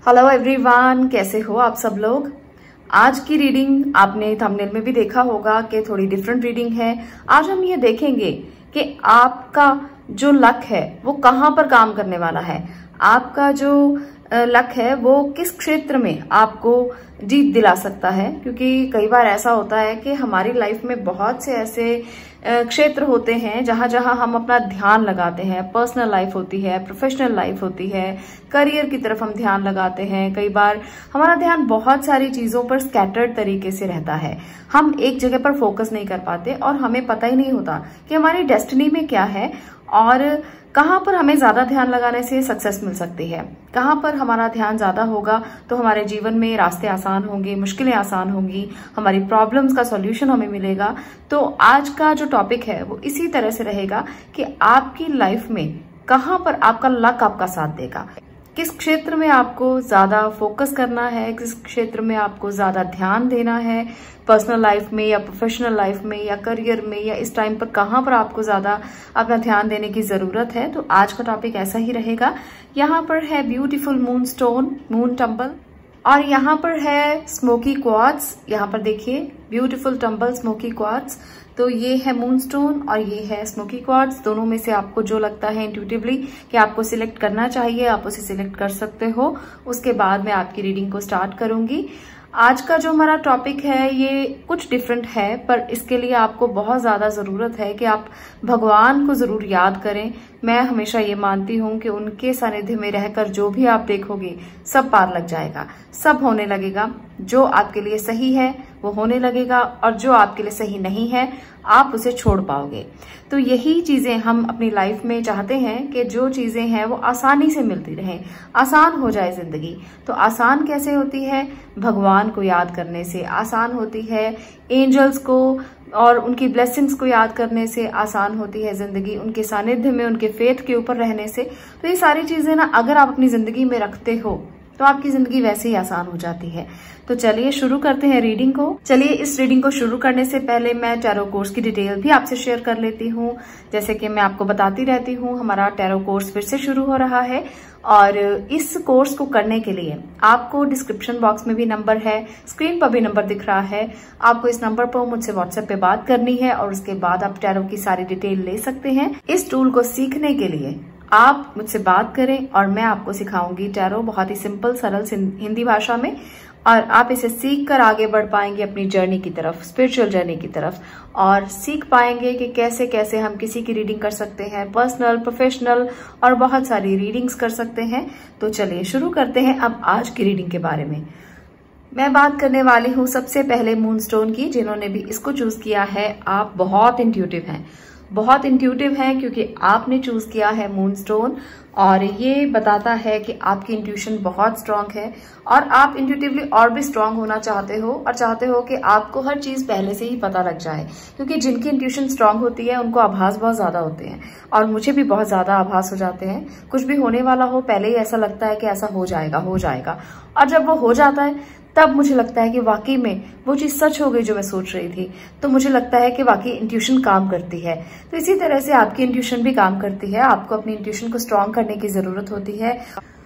Hello everyone, कैसे हो आप सब लोग। आज की रीडिंग आपने थंबनेल में भी देखा होगा कि थोड़ी डिफरेंट रीडिंग है। आज हम ये देखेंगे कि आपका जो लक है वो कहाँ पर काम करने वाला है। आपका जो लक है वो किस क्षेत्र में आपको जीत दिला सकता है, क्योंकि कई बार ऐसा होता है कि हमारी लाइफ में बहुत से ऐसे क्षेत्र होते हैं जहां जहां हम अपना ध्यान लगाते हैं। पर्सनल लाइफ होती है, प्रोफेशनल लाइफ होती है, करियर की तरफ हम ध्यान लगाते हैं। कई बार हमारा ध्यान बहुत सारी चीजों पर स्कैटर्ड तरीके से रहता है, हम एक जगह पर फोकस नहीं कर पाते और हमें पता ही नहीं होता कि हमारी डेस्टिनी में क्या है और कहाँ पर हमें ज्यादा ध्यान लगाने से सक्सेस मिल सकती है। कहाँ पर हमारा ध्यान ज्यादा होगा तो हमारे जीवन में रास्ते आसान होंगे, मुश्किलें आसान होंगी, हमारी प्रॉब्लम्स का सॉल्यूशन हमें मिलेगा। तो आज का जो टॉपिक है वो इसी तरह से रहेगा कि आपकी लाइफ में कहाँ पर आपका लक आपका साथ देगा, किस क्षेत्र में आपको ज्यादा फोकस करना है, किस क्षेत्र में आपको ज्यादा ध्यान देना है, पर्सनल लाइफ में या प्रोफेशनल लाइफ में या करियर में, या इस टाइम पर कहाँ पर आपको ज्यादा अपना ध्यान देने की जरूरत है। तो आज का टॉपिक ऐसा ही रहेगा। यहाँ पर है beautiful moon stone, moon tumble, और यहाँ पर है स्मोकी क्वार्ट्ज। यहाँ पर देखिए ब्यूटीफुल टम्बल, स्मोकी क्वार्ट्ज। तो ये है मून स्टोन और ये है स्मोकी क्वार्ट्ज। दोनों में से आपको जो लगता है इंट्यूटिवली कि आपको सिलेक्ट करना चाहिए, आप उसे सिलेक्ट कर सकते हो। उसके बाद मैं आपकी रीडिंग को स्टार्ट करूंगी। आज का जो हमारा टॉपिक है ये कुछ डिफरेंट है, पर इसके लिए आपको बहुत ज्यादा जरूरत है कि आप भगवान को जरूर याद करें। मैं हमेशा ये मानती हूँ कि उनके सानिध्य में रहकर जो भी आप देखोगे सब पार लग जाएगा, सब होने लगेगा। जो आपके लिए सही है वो होने लगेगा और जो आपके लिए सही नहीं है आप उसे छोड़ पाओगे। तो यही चीजें हम अपनी लाइफ में चाहते हैं कि जो चीजें हैं वो आसानी से मिलती रहें, आसान हो जाए जिंदगी। तो आसान कैसे होती है? भगवान को याद करने से आसान होती है, एंजल्स को और उनकी ब्लेसिंग्स को याद करने से आसान होती है जिंदगी, उनके सानिध्य में, उनके फेथ के ऊपर रहने से। तो ये सारी चीजें ना अगर आप अपनी जिंदगी में रखते हो तो आपकी जिंदगी वैसे ही आसान हो जाती है। तो चलिए शुरू करते हैं रीडिंग को। चलिए इस रीडिंग को शुरू करने से पहले मैं टैरो कोर्स की डिटेल भी आपसे शेयर कर लेती हूँ। जैसे कि मैं आपको बताती रहती हूँ, हमारा टैरो कोर्स फिर से शुरू हो रहा है और इस कोर्स को करने के लिए आपको डिस्क्रिप्शन बॉक्स में भी नंबर है, स्क्रीन पर भी नंबर दिख रहा है। आपको इस नंबर पर मुझसे व्हाट्सएप पे बात करनी है और उसके बाद आप टैरो की सारी डिटेल ले सकते हैं। इस टूल को सीखने के लिए आप मुझसे बात करें और मैं आपको सिखाऊंगी टैरो बहुत ही सिंपल सरल हिंदी भाषा में, और आप इसे सीख कर आगे बढ़ पाएंगे अपनी जर्नी की तरफ, स्पिरिचुअल जर्नी की तरफ, और सीख पाएंगे कि कैसे कैसे हम किसी की रीडिंग कर सकते हैं, पर्सनल, प्रोफेशनल और बहुत सारी रीडिंग्स कर सकते हैं। तो चलिए शुरू करते हैं अब आज की रीडिंग के बारे में। मैं बात करने वाली हूँ सबसे पहले मूनस्टोन की। जिन्होंने भी इसको चूज किया है आप बहुत इंट्यूटिव हैं, बहुत इंट्यूटिव हैं, क्योंकि आपने चूज किया है मूनस्टोन और ये बताता है कि आपकी इंट्यूशन बहुत स्ट्रांग है और आप इंट्यूटिवली और भी स्ट्रांग होना चाहते हो और चाहते हो कि आपको हर चीज पहले से ही पता लग जाए, क्योंकि जिनकी इंट्यूशन स्ट्रांग होती है उनको आभास बहुत ज्यादा होते हैं और मुझे भी बहुत ज्यादा आभास हो जाते हैं। कुछ भी होने वाला हो पहले ही ऐसा लगता है कि ऐसा हो जाएगा, और जब वो हो जाता है तब मुझे लगता है कि वाकई में वो चीज सच हो गई जो मैं सोच रही थी। तो मुझे लगता है कि वाकई इंट्यूशन काम करती है। तो इसी तरह से आपकी इंट्यूशन भी काम करती है। आपको अपनी इंट्यूशन को स्ट्रांग करने की जरूरत होती है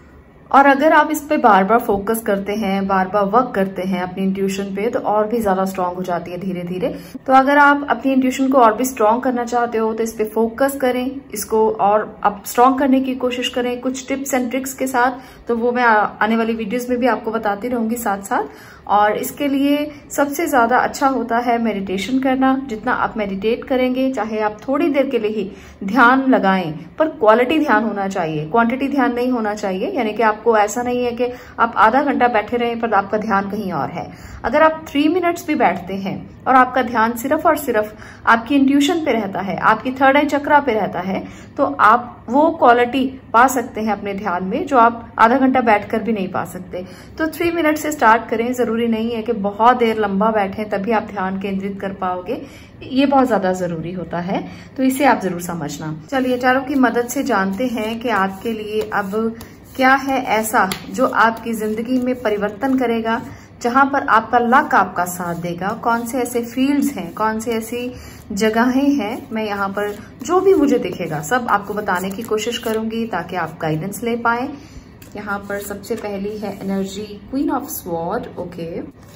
और अगर आप इस पे बार बार फोकस करते हैं, बार बार वर्क करते हैं अपनी इंट्यूशन पे, तो और भी ज्यादा स्ट्रांग हो जाती है धीरे धीरे। तो अगर आप अपनी इंट्यूशन को और भी स्ट्रांग करना चाहते हो तो इस पे फोकस करें, इसको और आप स्ट्रांग करने की कोशिश करें कुछ टिप्स एंड ट्रिक्स के साथ। तो वो मैं आने वाली वीडियोस में भी आपको बताती रहूंगी साथ साथ। और इसके लिए सबसे ज्यादा अच्छा होता है मेडिटेशन करना। जितना आप मेडिटेट करेंगे, चाहे आप थोड़ी देर के लिए ही ध्यान लगाएं, पर क्वालिटी ध्यान होना चाहिए, क्वांटिटी ध्यान नहीं होना चाहिए। यानी कि आपको ऐसा नहीं है कि आप आधा घंटा बैठे रहें पर आपका ध्यान कहीं और है। अगर आप 3 मिनट्स भी बैठते हैं और आपका ध्यान सिर्फ और सिर्फ आपकी इंट्यूशन पे रहता है, आपकी थर्ड आई चक्रा पे रहता है, तो आप वो क्वालिटी पा सकते हैं अपने ध्यान में जो आप आधा घंटा बैठकर भी नहीं पा सकते। तो 3 मिनट से स्टार्ट करें। जरूरी नहीं है कि बहुत देर लंबा बैठें तभी आप ध्यान केंद्रित कर पाओगे, ये बहुत ज्यादा जरूरी होता है। तो इसे आप जरूर समझना। चलिए टैरो की मदद से जानते हैं कि आपके लिए अब क्या है ऐसा जो आपकी जिंदगी में परिवर्तन करेगा, जहां पर आपका लक आपका साथ देगा। कौन से ऐसे फील्ड्स हैं, कौन से ऐसी जगहें हैं, मैं यहाँ पर जो भी मुझे दिखेगा सब आपको बताने की कोशिश करूंगी ताकि आप गाइडेंस ले पाएं। यहाँ पर सबसे पहली है energy queen of sword, okay,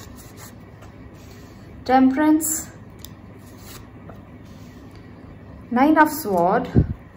temperance, nine of sword,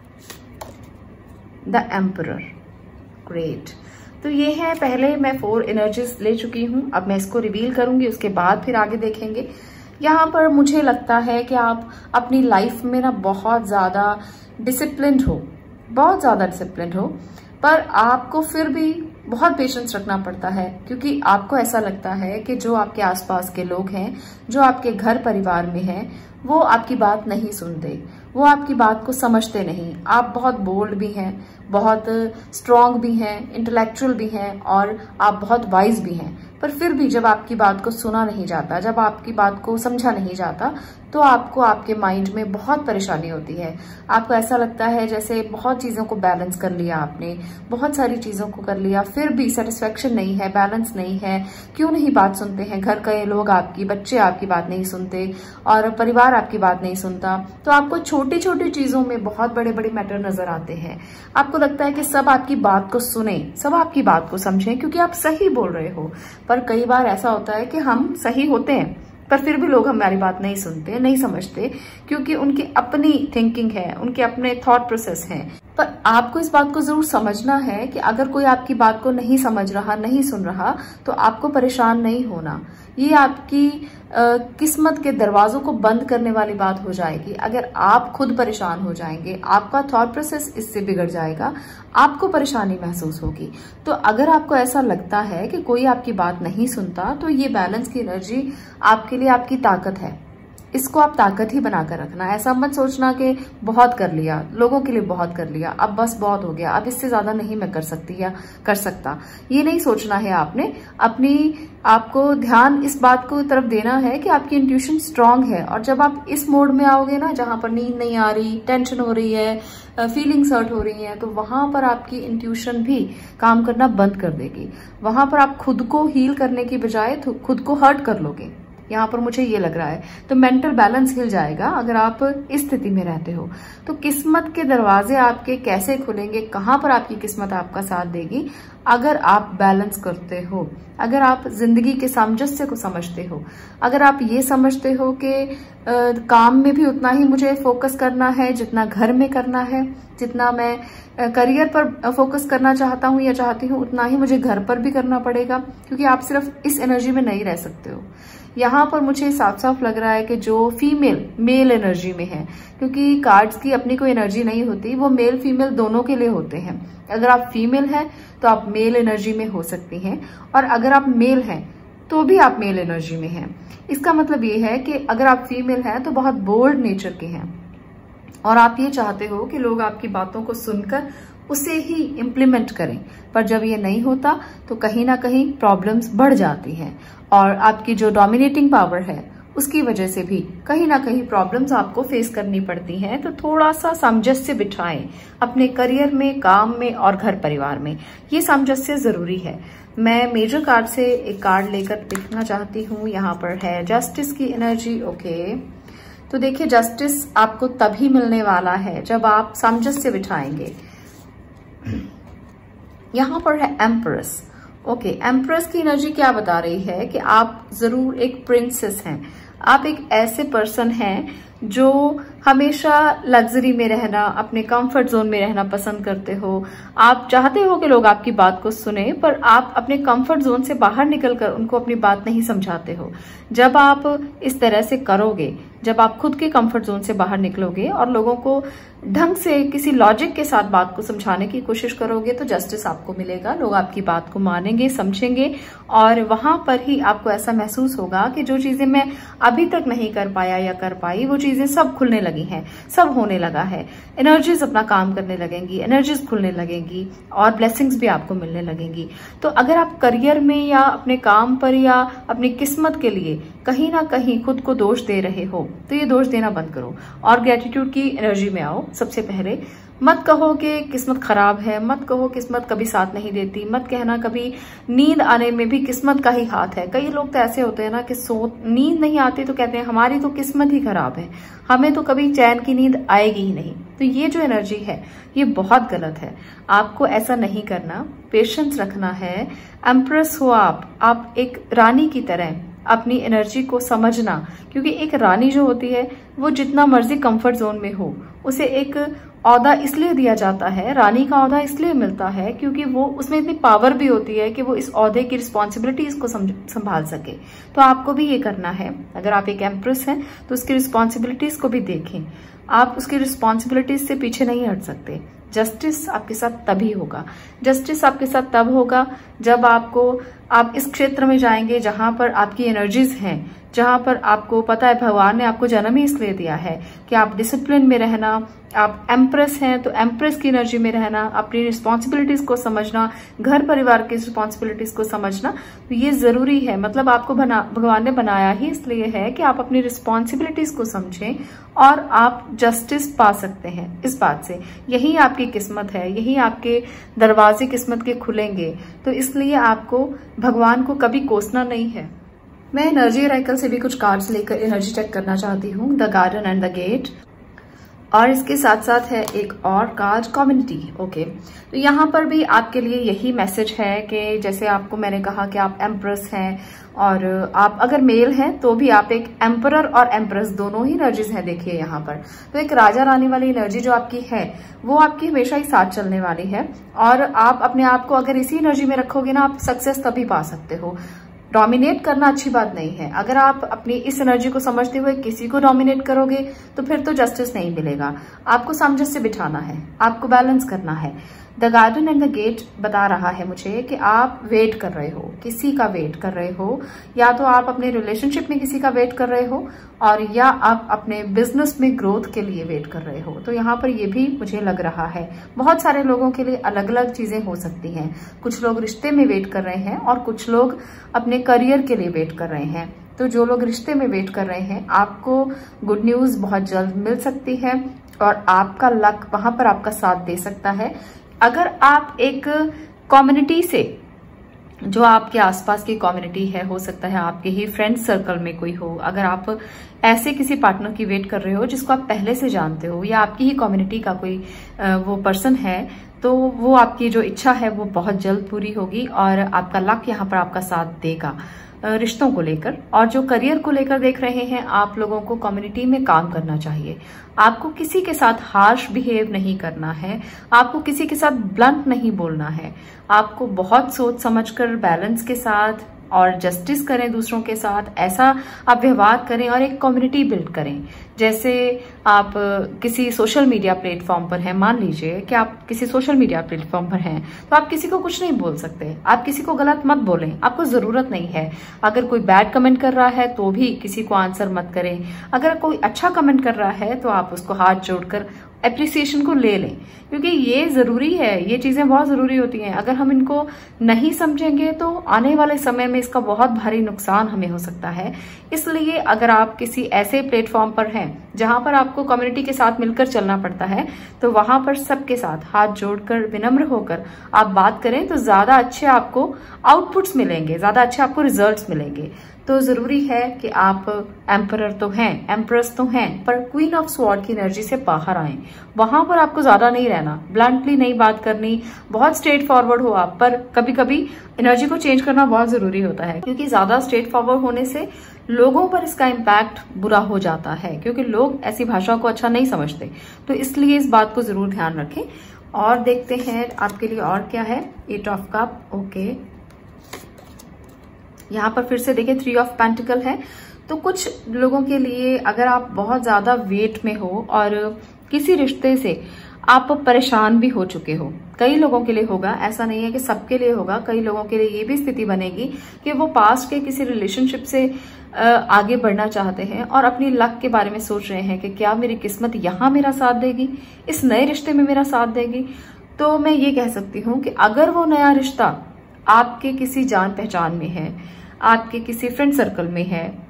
the emperor, great. तो ये है, पहले मैं 4 एनर्जीज ले चुकी हूं, अब मैं इसको रिवील करूंगी, उसके बाद फिर आगे देखेंगे। यहाँ पर मुझे लगता है कि आप अपनी लाइफ में ना बहुत ज्यादा डिसिप्लिन्ड हो, बहुत ज्यादा डिसिप्लिन्ड हो, पर आपको फिर भी बहुत पेशेंस रखना पड़ता है, क्योंकि आपको ऐसा लगता है कि जो आपके आसपास के लोग हैं, जो आपके घर परिवार में हैं, वो आपकी बात नहीं सुनते, वो आपकी बात को समझते नहीं। आप बहुत बोल्ड भी हैं, बहुत स्ट्रांग भी हैं, इंटेलेक्चुअल भी हैं और आप बहुत वाइज भी हैं, पर फिर भी जब आपकी बात को सुना नहीं जाता, जब आपकी बात को समझा नहीं जाता, तो आपको आपके माइंड में बहुत परेशानी होती है। आपको ऐसा लगता है जैसे बहुत चीजों को बैलेंस कर लिया आपने, बहुत सारी चीजों को कर लिया, फिर भी सेटिस्फेक्शन नहीं है, बैलेंस नहीं है। क्यों नहीं बात सुनते हैं? घर के लोग आपकी, बच्चे आपकी बात नहीं सुनते और परिवार आपकी बात नहीं सुनता। तो आपको छोटी छोटी चीजों में बहुत बड़े बड़े मैटर नजर आते हैं। आपको लगता है कि सब आपकी बात को सुने, सब आपकी बात को समझें, क्योंकि आप सही बोल रहे हो। पर कई बार ऐसा होता है कि हम सही होते हैं, पर फिर भी लोग हमारी बात नहीं सुनते, नहीं समझते, क्योंकि उनकी अपनी थिंकिंग है, उनके अपने थॉट प्रोसेस हैं। पर आपको इस बात को जरूर समझना है कि अगर कोई आपकी बात को नहीं समझ रहा, नहीं सुन रहा, तो आपको परेशान नहीं होना। ये आपकी किस्मत के दरवाजों को बंद करने वाली बात हो जाएगी। अगर आप खुद परेशान हो जाएंगे, आपका थॉट प्रोसेस इससे बिगड़ जाएगा, आपको परेशानी महसूस होगी। तो अगर आपको ऐसा लगता है कि कोई आपकी बात नहीं सुनता, तो ये बैलेंस की एनर्जी आपके लिए आपकी ताकत है। इसको आप ताकत ही बनाकर रखना। ऐसा मत सोचना कि बहुत कर लिया, लोगों के लिए बहुत कर लिया, अब बस बहुत हो गया, अब इससे ज्यादा नहीं मैं कर सकती या कर सकता। ये नहीं सोचना है आपने। आपको ध्यान इस बात को तरफ देना है कि आपकी इंट्यूशन स्ट्रांग है, और जब आप इस मोड में आओगे ना, जहां पर नींद नहीं आ रही, टेंशन हो रही है, फीलिंग्स हर्ट हो रही हैं, तो वहां पर आपकी इंट्यूशन भी काम करना बंद कर देगी। वहां पर आप खुद को हील करने की बजाय खुद को हर्ट कर लोगे। यहाँ पर मुझे ये लग रहा है। तो मेंटल बैलेंस हिल जाएगा अगर आप इस स्थिति में रहते हो। तो किस्मत के दरवाजे आपके कैसे खुलेंगे, कहाँ पर आपकी किस्मत आपका साथ देगी, अगर आप बैलेंस करते हो, अगर आप जिंदगी के सामंजस्य को समझते हो, अगर आप ये समझते हो कि काम में भी उतना ही मुझे फोकस करना है जितना घर में करना है, जितना मैं करियर पर फोकस करना चाहता हूँ या चाहती हूँ, उतना ही मुझे घर पर भी करना पड़ेगा, क्योंकि आप सिर्फ इस एनर्जी में नहीं रह सकते हो। यहाँ पर मुझे साफ साफ लग रहा है कि जो फीमेल मेल एनर्जी में है, क्योंकि कार्ड्स की अपनी कोई एनर्जी नहीं होती, वो मेल फीमेल दोनों के लिए होते हैं। अगर आप फीमेल हैं तो आप मेल एनर्जी में हो सकती हैं, और अगर आप मेल हैं तो भी आप मेल एनर्जी में हैं। इसका मतलब ये है कि अगर आप फीमेल हैं तो बहुत बोल्ड नेचर के हैं, और आप ये चाहते हो कि लोग आपकी बातों को सुनकर उसे ही इम्प्लीमेंट करें। पर जब ये नहीं होता तो कहीं ना कहीं प्रॉब्लम्स बढ़ जाती हैं, और आपकी जो डोमिनेटिंग पावर है उसकी वजह से भी कहीं ना कहीं प्रॉब्लम्स आपको फेस करनी पड़ती हैं। तो थोड़ा सा सामंजस्य बिठाएं अपने करियर में, काम में और घर परिवार में। ये सामंजस्य जरूरी है। मैं मेजर कार्ड से एक कार्ड लेकर देखना चाहती हूँ। यहाँ पर है जस्टिस की एनर्जी, ओके। तो देखिए, जस्टिस आपको तभी मिलने वाला है जब आप सामंजस्य बिठाएंगे। यहाँ पर है एम्प्रेस, ओके। एम्प्रेस की एनर्जी क्या बता रही है कि आप जरूर एक प्रिंसेस हैं। आप एक ऐसे पर्सन हैं जो हमेशा लग्जरी में रहना, अपने कंफर्ट जोन में रहना पसंद करते हो। आप चाहते हो कि लोग आपकी बात को सुने, पर आप अपने कंफर्ट जोन से बाहर निकलकर उनको अपनी बात नहीं समझाते हो। जब आप इस तरह से करोगे, जब आप खुद के कंफर्ट जोन से बाहर निकलोगे और लोगों को ढंग से किसी लॉजिक के साथ बात को समझाने की कोशिश करोगे, तो जस्टिस आपको मिलेगा। लोग आपकी बात को मानेंगे, समझेंगे, और वहां पर ही आपको ऐसा महसूस होगा कि जो चीजें मैं अभी तक नहीं कर पाया या कर पाई, वो चीजें सब खुलने लगी हैं, सब होने लगा है। एनर्जीज अपना काम करने लगेंगी, एनर्जीज खुलने लगेंगी, और ब्लेसिंग्स भी आपको मिलने लगेंगी। तो अगर आप करियर में या अपने काम पर या अपनी किस्मत के लिए कहीं ना कहीं खुद को दोष दे रहे हो, तो ये दोष देना बंद करो और ग्रेटिट्यूड की एनर्जी में आओ। सबसे पहले मत कहो कि किस्मत खराब है, मत कहो किस्मत कभी साथ नहीं देती, मत कहना कभी नींद आने में भी किस्मत का ही हाथ है। कई लोग तो ऐसे होते हैं ना कि नींद नहीं आती तो कहते हैं हमारी तो किस्मत ही खराब है, हमें तो कभी चैन की नींद आएगी ही नहीं। तो ये जो एनर्जी है ये बहुत गलत है, आपको ऐसा नहीं करना, पेशेंस रखना है। एम्प्रेस हो आप एक रानी की तरह अपनी एनर्जी को समझना, क्योंकि एक रानी जो होती है वो जितना मर्जी कंफर्ट जोन में हो, उसे एक औहदा इसलिए दिया जाता है, रानी का औहदा इसलिए मिलता है क्योंकि वो उसमें इतनी पावर भी होती है कि वो इस औहदे की रिस्पॉन्सिबिलिटीज को संभाल सके। तो आपको भी ये करना है। अगर आप एक एम्प्रेस हैं तो उसकी रिस्पॉन्सिबिलिटीज को भी देखें, आप उसकी रिस्पॉन्सिबिलिटीज से पीछे नहीं हट सकते। जस्टिस आपके साथ तभी होगा, जस्टिस आपके साथ तब होगा जब आप इस क्षेत्र में जाएंगे जहां पर आपकी एनर्जीज हैं, जहां पर आपको पता है भगवान ने आपको जन्म ही इसलिए दिया है कि आप डिसिप्लिन में रहना, आप एम्प्रेस हैं तो एम्प्रेस की एनर्जी में रहना, अपनी रिस्पॉन्सिबिलिटीज को समझना, घर परिवार की रिस्पॉन्सिबिलिटीज को समझना, तो ये जरूरी है। मतलब आपको भगवान ने बनाया ही इसलिए है कि आप अपनी रिस्पॉन्सिबिलिटीज को समझें और आप जस्टिस पा सकते हैं इस बात से। यही आपकी किस्मत है, यही आपके दरवाजे किस्मत के खुलेंगे। तो इसलिए आपको भगवान को कभी कोसना नहीं है। मैं एनर्जी ऑरेकल से भी कुछ कार्ड्स लेकर एनर्जी चेक करना चाहती हूँ, the garden and the gate, और इसके साथ साथ है एक और कार्ड कम्युनिटी। ओके, तो यहाँ पर भी आपके लिए यही मैसेज है कि जैसे आपको मैंने कहा कि आप एम्प्रेस हैं और आप अगर मेल हैं तो भी आप एक एम्परर और एम्प्रेस दोनों ही एनर्जीज हैं। देखिए यहाँ पर तो एक राजा रानी वाली एनर्जी जो आपकी है वो आपकी हमेशा ही साथ चलने वाली है, और आप अपने आप को अगर इसी एनर्जी में रखोगे ना, आप सक्सेस तभी पा सकते हो। डोमिनेट करना अच्छी बात नहीं है। अगर आप अपनी इस एनर्जी को समझते हुए किसी को डोमिनेट करोगे तो फिर तो जस्टिस नहीं मिलेगा। आपको सामंजस्य बिठाना है, आपको बैलेंस करना है। The garden and the gate बता रहा है मुझे कि आप वेट कर रहे हो, किसी का वेट कर रहे हो, या तो आप अपने रिलेशनशिप में किसी का वेट कर रहे हो और या आप अपने बिजनेस में ग्रोथ के लिए वेट कर रहे हो। तो यहाँ पर ये भी मुझे लग रहा है बहुत सारे लोगों के लिए अलग अलग चीजें हो सकती हैं। कुछ लोग रिश्ते में वेट कर रहे हैं और कुछ लोग अपने करियर के लिए वेट कर रहे हैं। तो जो लोग रिश्ते में वेट कर रहे हैं, आपको गुड न्यूज बहुत जल्द मिल सकती है और आपका लक वहां पर आपका साथ दे सकता है। अगर आप एक कम्युनिटी से, जो आपके आसपास की कम्युनिटी है, हो सकता है आपके ही फ्रेंड सर्कल में कोई हो, अगर आप ऐसे किसी पार्टनर की वेट कर रहे हो जिसको आप पहले से जानते हो या आपकी ही कम्युनिटी का कोई वो पर्सन है, तो वो आपकी जो इच्छा है वो बहुत जल्द पूरी होगी और आपका लक यहाँ पर आपका साथ देगा रिश्तों को लेकर। और जो करियर को लेकर देख रहे हैं, आप लोगों को कम्युनिटी में काम करना चाहिए। आपको किसी के साथ हार्श बिहेव नहीं करना है, आपको किसी के साथ ब्लंट नहीं बोलना है। आपको बहुत सोच समझकर बैलेंस के साथ और जस्टिस करें दूसरों के साथ, ऐसा आप व्यवहार करें और एक कम्युनिटी बिल्ड करें। जैसे आप किसी सोशल मीडिया प्लेटफॉर्म पर हैं, मान लीजिए कि आप किसी सोशल मीडिया प्लेटफॉर्म पर हैं, तो आप किसी को कुछ नहीं बोल सकते, आप किसी को गलत मत बोलें, आपको जरूरत नहीं है। अगर कोई बैड कमेंट कर रहा है तो भी किसी को आंसर मत करें। अगर कोई अच्छा कमेंट कर रहा है तो आप उसको हाथ जोड़कर एप्रिसिएशन को ले लें, क्योंकि ये जरूरी है, ये चीजें बहुत जरूरी होती हैं। अगर हम इनको नहीं समझेंगे तो आने वाले समय में इसका बहुत भारी नुकसान हमें हो सकता है। इसलिए अगर आप किसी ऐसे प्लेटफॉर्म पर हैं जहां पर आपको कम्युनिटी के साथ मिलकर चलना पड़ता है, तो वहां पर सबके साथ हाथ जोड़कर विनम्र होकर आप बात करें तो ज्यादा अच्छे आपको आउटपुट्स मिलेंगे, ज्यादा अच्छे आपको रिजल्ट्स मिलेंगे। तो जरूरी है कि आप एम्परर तो हैं, एम्प्रेस तो हैं, पर क्वीन ऑफ स्वॉर्ड की एनर्जी से बाहर आएं। वहां पर आपको ज्यादा नहीं रहना, ब्लंटली नहीं बात करनी, बहुत स्ट्रेट फॉरवर्ड हो आप, पर कभी कभी एनर्जी को चेंज करना बहुत जरूरी होता है, क्योंकि ज्यादा स्ट्रेट फॉरवर्ड होने से लोगों पर इसका इम्पैक्ट बुरा हो जाता है, क्योंकि लोग ऐसी भाषा को अच्छा नहीं समझते। तो इसलिए इस बात को जरूर ध्यान रखें। और देखते हैं आपके लिए और क्या है। 8 ऑफ कप, ओके, यहाँ पर फिर से देखिए 3 ऑफ पेंटिकल है। तो कुछ लोगों के लिए अगर आप बहुत ज्यादा वेट में हो और किसी रिश्ते से आप परेशान भी हो चुके हो, कई लोगों के लिए होगा, ऐसा नहीं है कि सबके लिए होगा, कई लोगों के लिए ये भी स्थिति बनेगी कि वो पास्ट के किसी रिलेशनशिप से आगे बढ़ना चाहते हैं और अपनी लक के बारे में सोच रहे हैं कि क्या मेरी किस्मत यहाँ मेरा साथ देगी, इस नए रिश्ते में मेरा साथ देगी। तो मैं ये कह सकती हूँ कि अगर वो नया रिश्ता आपके किसी जान पहचान में है, आपके किसी फ्रेंड सर्कल में है,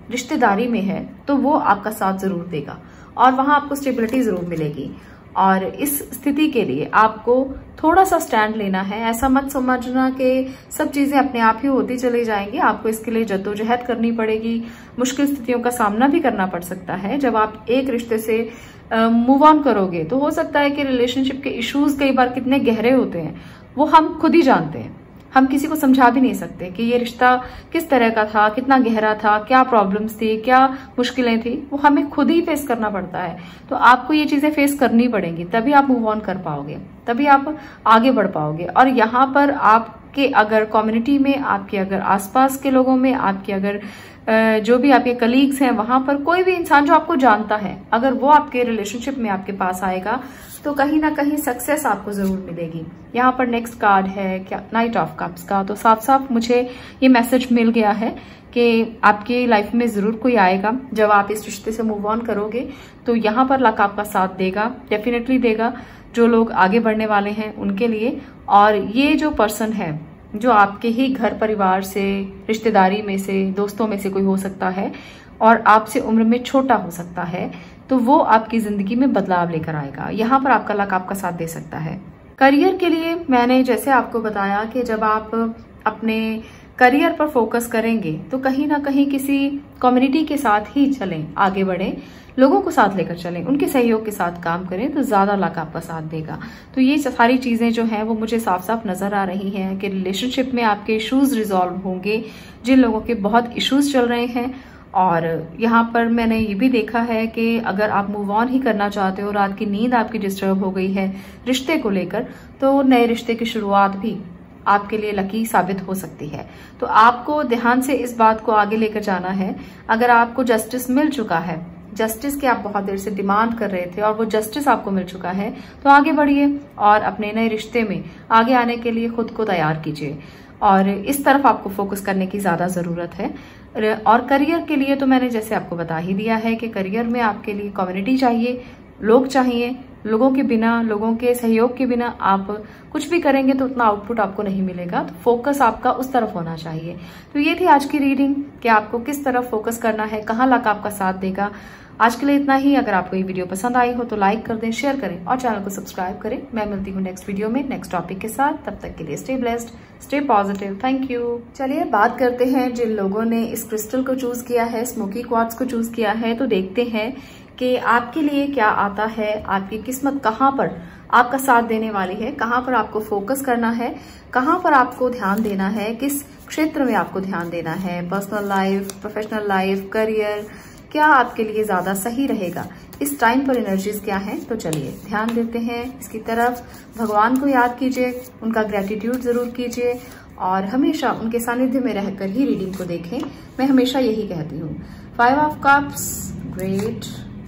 रिश्तेदारी में है तो वो आपका साथ जरूर देगा और वहां आपको स्टेबिलिटी जरूर मिलेगी। और इस स्थिति के लिए आपको थोड़ा सा स्टैंड लेना है। ऐसा मत समझना कि सब चीजें अपने आप ही होती चली जाएंगी, आपको इसके लिए जद्दोजहद करनी पड़ेगी, मुश्किल स्थितियों का सामना भी करना पड़ सकता है। जब आप एक रिश्ते से मूव ऑन करोगे तो हो सकता है कि रिलेशनशिप के इश्यूज कई बार कितने गहरे होते हैं वो हम खुद ही जानते हैं, हम किसी को समझा भी नहीं सकते कि ये रिश्ता किस तरह का था, कितना गहरा था, क्या प्रॉब्लम्स थी, क्या मुश्किलें थी, वो हमें खुद ही फेस करना पड़ता है। तो आपको ये चीजें फेस करनी पड़ेंगी, तभी आप मूव ऑन कर पाओगे, तभी आप आगे बढ़ पाओगे। और यहाँ पर आपके अगर कम्युनिटी में, आपके अगर आसपास के लोगों में, आपके अगर जो भी आपके कलीग्स हैं, वहां पर कोई भी इंसान जो आपको जानता है, अगर वो आपके रिलेशनशिप में आपके पास आएगा तो कहीं ना कहीं सक्सेस आपको जरूर मिलेगी। यहाँ पर नेक्स्ट कार्ड है क्या, नाइट ऑफ कप्स का। तो साफ साफ मुझे ये मैसेज मिल गया है कि आपकी लाइफ में जरूर कोई आएगा। जब आप इस रिश्ते से मूव ऑन करोगे तो यहाँ पर लक आपका साथ देगा, डेफिनेटली देगा, जो लोग आगे बढ़ने वाले हैं उनके लिए। और ये जो पर्सन है जो आपके ही घर परिवार से, रिश्तेदारी में से, दोस्तों में से कोई हो सकता है और आपसे उम्र में छोटा हो सकता है, तो वो आपकी जिंदगी में बदलाव लेकर आएगा। यहाँ पर आपका लक आपका साथ दे सकता है। करियर के लिए मैंने जैसे आपको बताया कि जब आप अपने करियर पर फोकस करेंगे तो कहीं ना कहीं किसी कम्युनिटी के साथ ही चलें, आगे बढ़ें, लोगों को साथ लेकर चलें, उनके सहयोग के साथ काम करें तो ज्यादा लक आपका साथ देगा। तो ये सारी चीजें जो हैं वो मुझे साफ साफ नजर आ रही हैं कि रिलेशनशिप में आपके इश्यूज रिजॉल्व होंगे, जिन लोगों के बहुत इश्यूज चल रहे हैं। और यहाँ पर मैंने ये भी देखा है कि अगर आप मूव ऑन ही करना चाहते हो, रात की नींद आपकी डिस्टर्ब हो गई है रिश्ते को लेकर, तो नए रिश्ते की शुरुआत भी आपके लिए लकी साबित हो सकती है। तो आपको ध्यान से इस बात को आगे लेकर जाना है। अगर आपको जस्टिस मिल चुका है, जस्टिस की आप बहुत देर से डिमांड कर रहे थे और वो जस्टिस आपको मिल चुका है, तो आगे बढ़िए और अपने नए रिश्ते में आगे आने के लिए खुद को तैयार कीजिए। और इस तरफ आपको फोकस करने की ज्यादा जरूरत है। और करियर के लिए तो मैंने जैसे आपको बता ही दिया है कि करियर में आपके लिए कम्युनिटी चाहिए, लोग चाहिए। लोगों के बिना, लोगों के सहयोग के बिना आप कुछ भी करेंगे तो उतना आउटपुट आपको नहीं मिलेगा। तो फोकस आपका उस तरफ होना चाहिए। तो ये थी आज की रीडिंग कि आपको किस तरफ फोकस करना है, कहाँ लक आपका साथ देगा। आज के लिए इतना ही। अगर आपको ये वीडियो पसंद आई हो तो लाइक कर दें, शेयर करें और चैनल को सब्सक्राइब करें। मैं मिलती हूँ नेक्स्ट वीडियो में नेक्स्ट टॉपिक के साथ। तब तक के लिए stay blessed, stay positive. Thank you. चलिए बात करते हैं जिन लोगों ने इस क्रिस्टल को चूज किया है, स्मोकी क्वार्ट्ज को चूज किया है, तो देखते हैं कि आपके लिए क्या आता है, आपकी किस्मत कहाँ पर आपका साथ देने वाली है, कहाँ पर आपको फोकस करना है, कहाँ पर आपको ध्यान देना है, किस क्षेत्र में आपको ध्यान देना है, personal life, professional life, career, क्या आपके लिए ज्यादा सही रहेगा, इस टाइम पर एनर्जीज क्या हैं। तो चलिए ध्यान देते हैं इसकी तरफ। भगवान को याद कीजिए, उनका ग्रेटिट्यूड जरूर कीजिए और हमेशा उनके सानिध्य में रहकर ही रीडिंग को देखें। मैं हमेशा यही कहती हूँ। 5 of cups, great.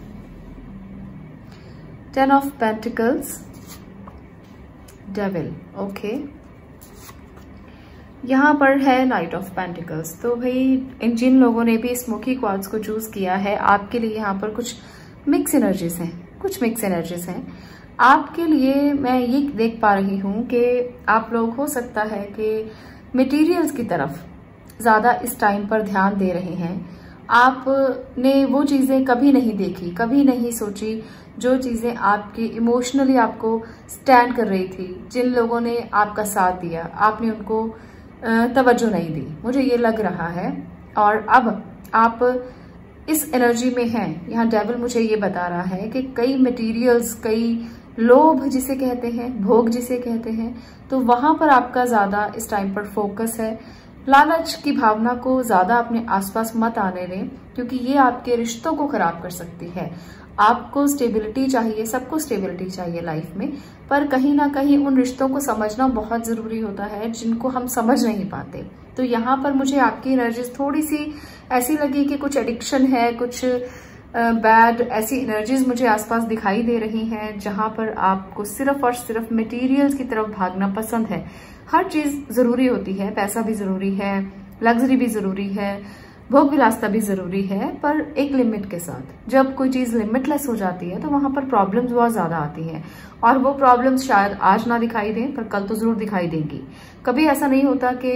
10 of pentacles, devil, okay. यहाँ पर है नाइट ऑफ पेंटिकल्स। तो भाई इन जिन लोगों ने भी स्मोकी क्वार्ट्ज को चूज किया है, आपके लिए यहाँ पर कुछ मिक्स एनर्जीज हैं, कुछ मिक्स एनर्जीज हैं आपके लिए। मैं ये देख पा रही हूँ कि आप लोग हो सकता है कि मटेरियल्स की तरफ ज्यादा इस टाइम पर ध्यान दे रहे हैं। आपने वो चीजें कभी नहीं देखी, कभी नहीं सोची जो चीजें आपकी इमोशनली आपको स्टैंड कर रही थी। जिन लोगों ने आपका साथ दिया, आपने उनको तवज्जो नहीं दी, मुझे ये लग रहा है। और अब आप इस एनर्जी में हैं। यहाँ डेविल मुझे ये बता रहा है कि कई मटेरियल्स, कई लोभ जिसे कहते हैं, भोग जिसे कहते हैं, तो वहां पर आपका ज्यादा इस टाइम पर फोकस है। लालच की भावना को ज्यादा अपने आसपास मत आने दें, क्योंकि ये आपके रिश्तों को खराब कर सकती है। आपको स्टेबिलिटी चाहिए, सबको स्टेबिलिटी चाहिए लाइफ में, पर कहीं ना कहीं उन रिश्तों को समझना बहुत जरूरी होता है जिनको हम समझ नहीं पाते। तो यहाँ पर मुझे आपकी एनर्जीज थोड़ी सी ऐसी लगी कि कुछ एडिक्शन है, कुछ बैड ऐसी एनर्जीज मुझे आसपास दिखाई दे रही हैं, जहां पर आपको सिर्फ और सिर्फ मटेरियल्स की तरफ भागना पसंद है। हर चीज जरूरी होती है, पैसा भी जरूरी है, लग्जरी भी जरूरी है, भोग विलासता भी जरूरी है, पर एक लिमिट के साथ। जब कोई चीज लिमिटलेस हो जाती है तो वहां पर प्रॉब्लम्स बहुत ज्यादा आती हैं, और वो प्रॉब्लम्स शायद आज ना दिखाई दें पर कल तो जरूर दिखाई देंगी। कभी ऐसा नहीं होता कि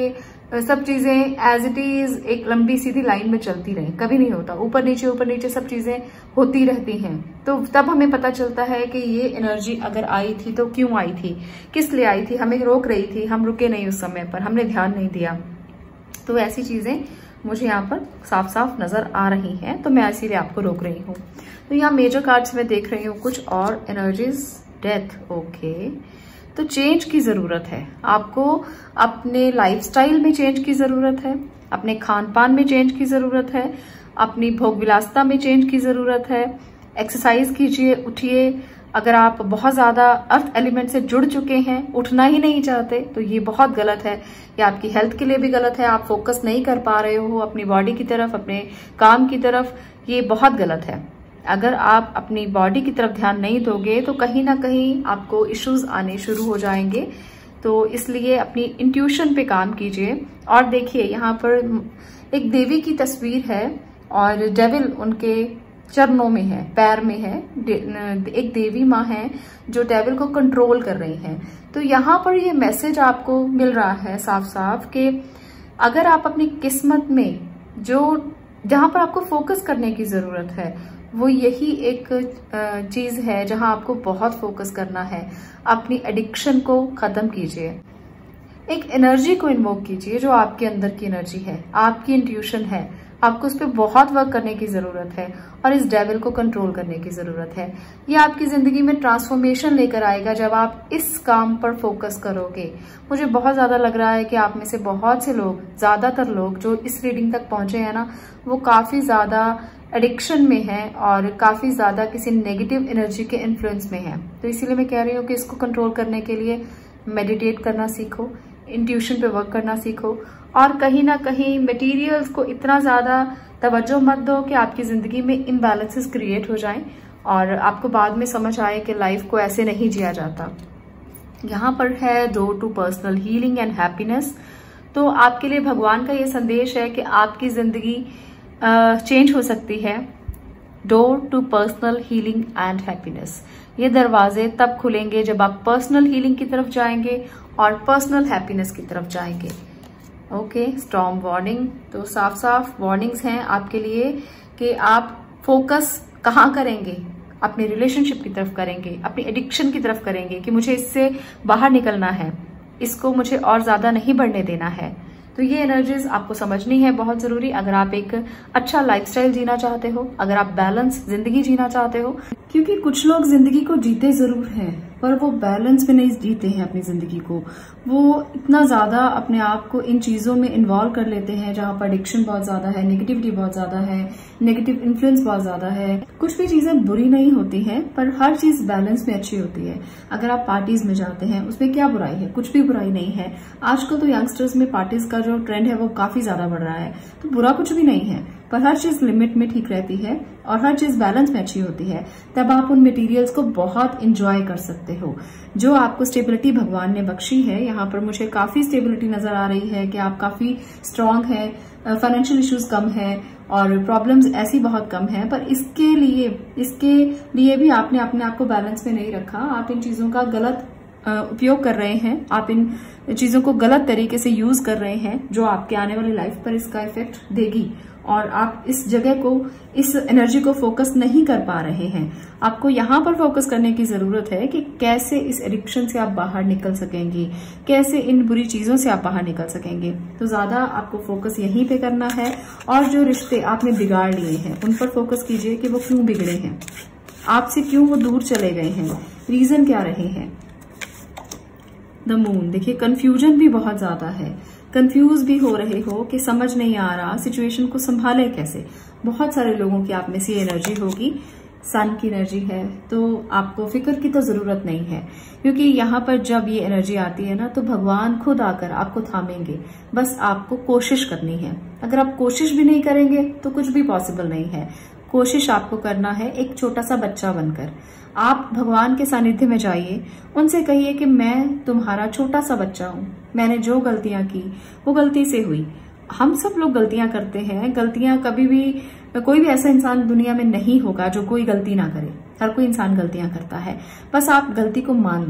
सब चीजें एज इट इज एक लंबी सीधी लाइन में चलती रहे, कभी नहीं होता। ऊपर नीचे सब चीजें होती रहती हैं। तो तब हमें पता चलता है कि ये एनर्जी अगर आई थी तो क्यों आई थी, किस लिए आई थी, हमें रोक रही थी, हम रुके नहीं उस समय पर, हमने ध्यान नहीं दिया। तो ऐसी चीजें मुझे यहाँ पर साफ साफ नजर आ रही हैं, तो मैं इसीलिए आपको रोक रही हूँ। तो यहाँ मेजर कार्ड्स में देख रही हूँ कुछ और एनर्जीज। Death, okay. तो चेंज की जरूरत है आपको, अपने लाइफस्टाइल में चेंज की जरूरत है, अपने खान पान में चेंज की जरूरत है, अपनी भोग विलासता में चेंज की जरूरत है। एक्सरसाइज कीजिए, उठिए। अगर आप बहुत ज्यादा अर्थ एलिमेंट से जुड़ चुके हैं, उठना ही नहीं चाहते, तो ये बहुत गलत है। ये आपकी हेल्थ के लिए भी गलत है। आप फोकस नहीं कर पा रहे हो अपनी बॉडी की तरफ, अपने काम की तरफ, ये बहुत गलत है। अगर आप अपनी बॉडी की तरफ ध्यान नहीं दोगे तो कहीं ना कहीं आपको इश्यूज आने शुरू हो जाएंगे। तो इसलिए अपनी इंट्यूशन पे काम कीजिए। और देखिए यहाँ पर एक देवी की तस्वीर है और डेविल उनके चरणों में है, पैर में है। एक देवी माँ है जो डेविल को कंट्रोल कर रही हैं। तो यहाँ पर ये मैसेज आपको मिल रहा है साफ साफ कि अगर आप अपनी किस्मत में जहां पर आपको फोकस करने की जरूरत है, वो यही एक चीज है जहां आपको बहुत फोकस करना है। अपनी एडिक्शन को खत्म कीजिए, एक एनर्जी को इन्वोक कीजिए जो आपके अंदर की एनर्जी है, आपकी इंट्यूशन है। आपको उस पर बहुत वर्क करने की जरूरत है और इस डेविल को कंट्रोल करने की जरूरत है। ये आपकी जिंदगी में ट्रांसफॉर्मेशन लेकर आएगा जब आप इस काम पर फोकस करोगे। मुझे बहुत ज्यादा लग रहा है कि आप में से बहुत से लोग, ज्यादातर लोग जो इस रीडिंग तक पहुंचे हैं ना, वो काफी ज्यादा एडिक्शन में है और काफी ज्यादा किसी नेगेटिव एनर्जी के इन्फ्लुएंस में है। तो इसीलिए मैं कह रही हूँ कि इसको कंट्रोल करने के लिए मेडिटेट करना सीखो, इंट्यूशन पे वर्क करना सीखो और कहीं ना कहीं मटेरियल्स को इतना ज्यादा तवज्जो मत दो कि आपकी जिंदगी में इम्बैलेंसेस क्रिएट हो जाएं और आपको बाद में समझ आए कि लाइफ को ऐसे नहीं जिया जाता। यहाँ पर है door to personal healing and happiness. तो आपके लिए भगवान का ये संदेश है कि आपकी जिंदगी चेंज हो सकती है। Door to personal healing and happiness, ये दरवाजे तब खुलेंगे जब आप पर्सनल हीलिंग की तरफ जाएंगे और पर्सनल हैप्पीनेस की तरफ जाएंगे। Okay, storm warning. तो साफ साफ वार्निंग्स हैं आपके लिए कि आप फोकस कहाँ करेंगे, अपने रिलेशनशिप की तरफ करेंगे, अपनी एडिक्शन की तरफ करेंगे कि मुझे इससे बाहर निकलना है, इसको मुझे और ज्यादा नहीं बढ़ने देना है। तो ये एनर्जीज आपको समझनी है, बहुत जरूरी। अगर आप एक अच्छा लाइफस्टाइल जीना चाहते हो, अगर आप बैलेंस जिंदगी जीना चाहते हो, क्योंकि कुछ लोग जिंदगी को जीते जरूर हैं पर वो बैलेंस में नहीं जीते हैं अपनी जिंदगी को। वो इतना ज्यादा अपने आप को इन चीजों में इन्वॉल्व कर लेते हैं जहां पर एडिक्शन बहुत ज्यादा है, नेगेटिविटी बहुत ज्यादा है, नेगेटिव इन्फ्लुएंस बहुत ज्यादा है। कुछ भी चीजें बुरी नहीं होती हैं पर हर चीज बैलेंस में अच्छी होती है। अगर आप पार्टीज में जाते हैं उसमें क्या बुराई है, कुछ भी बुराई नहीं है। आजकल तो यंगस्टर्स में पार्टीज का जो ट्रेंड है वो काफी ज्यादा बढ़ रहा है, तो बुरा कुछ भी नहीं है पर हर चीज लिमिट में ठीक रहती है और हर चीज बैलेंस में अच्छी होती है। तब आप उन मटेरियल्स को बहुत इंजॉय कर सकते हो जो आपको स्टेबिलिटी भगवान ने बख्शी है। यहाँ पर मुझे काफी स्टेबिलिटी नजर आ रही है कि आप काफी स्ट्रांग है, फाइनेंशियल इश्यूज कम है और प्रॉब्लम्स ऐसी बहुत कम है। पर इसके लिए भी आपने अपने आप को बैलेंस में नहीं रखा। आप इन चीजों का गलत उपयोग कर रहे हैं, आप इन चीजों को गलत तरीके से यूज कर रहे हैं जो आपके आने वाली लाइफ पर इसका इफेक्ट देगी और आप इस जगह को, इस एनर्जी को फोकस नहीं कर पा रहे हैं। आपको यहाँ पर फोकस करने की जरूरत है कि कैसे इस एडिक्शन से आप बाहर निकल सकेंगे, कैसे इन बुरी चीजों से आप बाहर निकल सकेंगे। तो ज्यादा आपको फोकस यहीं पे करना है और जो रिश्ते आपने बिगाड़ लिए हैं उन पर फोकस कीजिए कि वो क्यों बिगड़े हैं, आपसे क्यों वो दूर चले गए हैं, रीजन क्या रहे हैं। द मून, देखिए कंफ्यूजन भी बहुत ज्यादा है, कंफ्यूज भी हो रहे हो कि समझ नहीं आ रहा सिचुएशन को संभाले कैसे। बहुत सारे लोगों की आप में से एनर्जी होगी, सन की एनर्जी है, तो आपको फिक्र की तो जरूरत नहीं है क्योंकि यहाँ पर जब ये एनर्जी आती है ना तो भगवान खुद आकर आपको थामेंगे। बस आपको कोशिश करनी है। अगर आप कोशिश भी नहीं करेंगे तो कुछ भी पॉसिबल नहीं है। कोशिश आपको करना है एक छोटा सा बच्चा बनकर। आप भगवान के सानिध्य में जाइए, उनसे कहिए कि मैं तुम्हारा छोटा सा बच्चा हूँ, मैंने जो गलतियां की वो गलती से हुई। हम सब लोग गलतियां करते हैं, गलतियां कभी भी, कोई भी ऐसा इंसान दुनिया में नहीं होगा जो कोई गलती ना करे। हर कोई इंसान गलतियां करता है, बस आप गलती को मान लें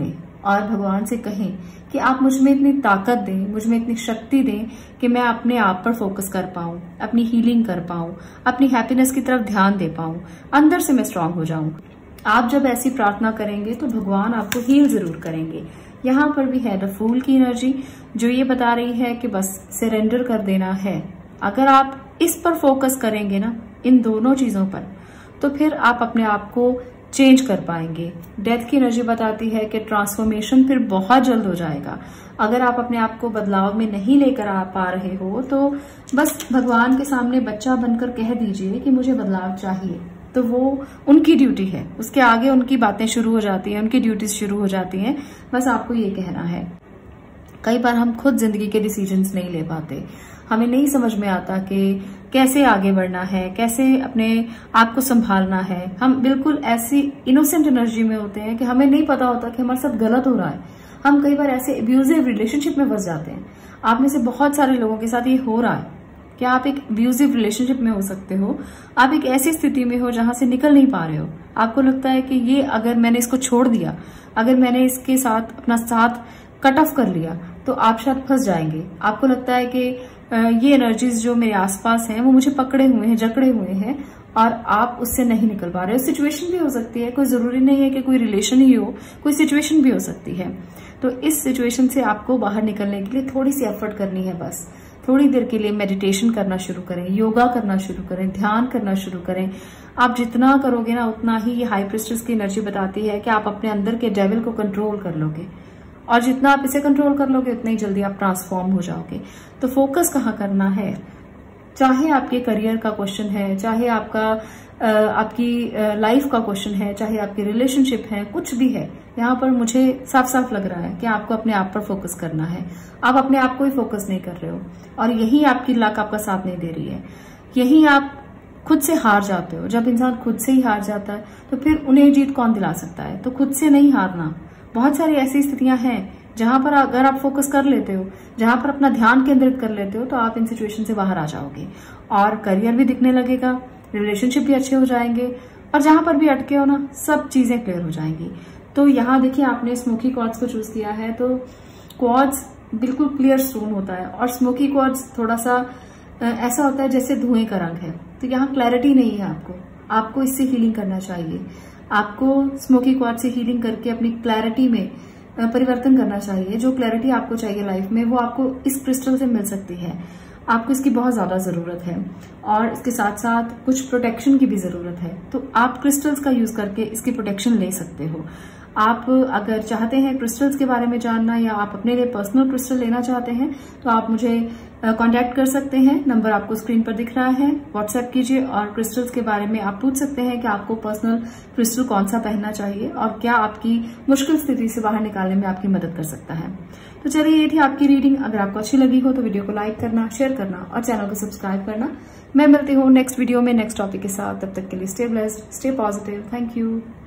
और भगवान से कहें कि आप मुझ में इतनी ताकत दें, मुझ में इतनी शक्ति दें कि मैं अपने आप पर फोकस कर पाऊं, अपनी हीलिंग कर पाऊं, अपनी हैप्पीनेस की तरफ ध्यान दे पाऊं, अंदर से मैं स्ट्रांग हो जाऊं। आप जब ऐसी प्रार्थना करेंगे तो भगवान आपको हील जरूर करेंगे। यहाँ पर भी है द फूल की एनर्जी जो ये बता रही है कि बस सरेंडर कर देना है। अगर आप इस पर फोकस करेंगे ना, इन दोनों चीजों पर, तो फिर आप अपने आप को चेंज कर पाएंगे। डेथ की एनर्जी बताती है कि ट्रांसफॉर्मेशन फिर बहुत जल्द हो जाएगा। अगर आप अपने आप को बदलाव में नहीं लेकर आ पा रहे हो तो बस भगवान के सामने बच्चा बनकर कह दीजिए कि मुझे बदलाव चाहिए, तो वो उनकी ड्यूटी है। उसके आगे उनकी बातें शुरू हो जाती हैं, उनकी ड्यूटीज शुरू हो जाती हैं। बस आपको ये कहना है। कई बार हम खुद जिंदगी के डिसीजंस नहीं ले पाते, हमें नहीं समझ में आता कि कैसे आगे बढ़ना है, कैसे अपने आप को संभालना है। हम बिल्कुल ऐसी इनोसेंट एनर्जी में होते हैं कि हमें नहीं पता होता कि हमारे साथ गलत हो रहा है। हम कई बार ऐसे अब्यूजिव रिलेशनशिप में फंस जाते हैं। आप में से बहुत सारे लोगों के साथ ये हो रहा है कि आप एक अब्यूजिव रिलेशनशिप में हो सकते हो। आप एक ऐसी स्थिति में हो जहां से निकल नहीं पा रहे हो। आपको लगता है कि ये अगर मैंने इसको छोड़ दिया, अगर मैंने इसके साथ अपना साथ कट ऑफ कर लिया तो आप शायद फंस जाएंगे। आपको लगता है कि ये एनर्जीज जो मेरे आसपास हैं वो मुझे पकड़े हुए हैं, जकड़े हुए हैं और आप उससे नहीं निकल पा रहे हो। सिचुएशन भी हो सकती है, कोई जरूरी नहीं है कि कोई रिलेशन ही हो, कोई सिचुएशन भी हो सकती है। तो इस सिचुएशन से आपको बाहर निकलने के लिए थोड़ी सी एफर्ट करनी है। बस थोड़ी देर के लिए मेडिटेशन करना शुरू करें, योगा करना शुरू करें, ध्यान करना शुरू करें। आप जितना करोगे ना उतना ही ये हाई प्रीस्टेस की एनर्जी बताती है कि आप अपने अंदर के डेविल को कंट्रोल कर लोगे और जितना आप इसे कंट्रोल कर लोगे उतना ही जल्दी आप ट्रांसफॉर्म हो जाओगे। तो फोकस कहाँ करना है, चाहे आपके करियर का क्वेश्चन है, चाहे आपकी लाइफ का क्वेश्चन है, चाहे आपकी रिलेशनशिप है, कुछ भी है, यहाँ पर मुझे साफ साफ लग रहा है कि आपको अपने आप पर फोकस करना है। आप अपने आप को ही फोकस नहीं कर रहे हो और यही आपकी लक आपका साथ नहीं दे रही है। यही आप खुद से हार जाते हो। जब इंसान खुद से ही हार जाता है तो फिर उन्हें जीत कौन दिला सकता है। तो खुद से नहीं हारना। बहुत सारी ऐसी स्थितियां हैं जहां पर अगर आप फोकस कर लेते हो, जहां पर अपना ध्यान केंद्रित कर लेते हो तो आप इन सिचुएशन से बाहर आ जाओगे और करियर भी दिखने लगेगा, रिलेशनशिप भी अच्छे हो जाएंगे और जहां पर भी अटके हो ना सब चीजें क्लियर हो जाएंगी। तो यहाँ देखिए आपने स्मोकी क्वार्ट्ज को चूज किया है। तो क्वार्ट्ज बिल्कुल क्लियर स्टोन होता है और स्मोकी क्वार्ट्ज थोड़ा सा ऐसा होता है जैसे धुएं का रंग है। तो यहाँ क्लैरिटी नहीं है। आपको इससे हीलिंग करना चाहिए। आपको स्मोकी क्वार्ट्ज से हीलिंग करके अपनी क्लैरिटी में परिवर्तन करना चाहिए। जो क्लैरिटी आपको चाहिए लाइफ में वो आपको इस क्रिस्टल से मिल सकती है। आपको इसकी बहुत ज्यादा जरूरत है और इसके साथ साथ कुछ प्रोटेक्शन की भी जरूरत है। तो आप क्रिस्टल्स का यूज करके इसकी प्रोटेक्शन ले सकते हो। आप अगर चाहते हैं क्रिस्टल्स के बारे में जानना या आप अपने लिए पर्सनल क्रिस्टल लेना चाहते हैं तो आप मुझे कांटेक्ट कर सकते हैं। नंबर आपको स्क्रीन पर दिख रहा है, व्हाट्सएप कीजिए और क्रिस्टल्स के बारे में आप पूछ सकते हैं कि आपको पर्सनल क्रिस्टल कौन सा पहनना चाहिए और क्या आपकी मुश्किल स्थिति से बाहर निकालने में आपकी मदद कर सकता है। तो चलिए ये थी आपकी रीडिंग। अगर आपको अच्छी लगी हो तो वीडियो को लाइक करना, शेयर करना और चैनल को सब्सक्राइब करना। मैं मिलती हूँ नेक्स्ट वीडियो में नेक्स्ट टॉपिक के साथ। तब तक के लिए stay blessed, stay positive. Thank you.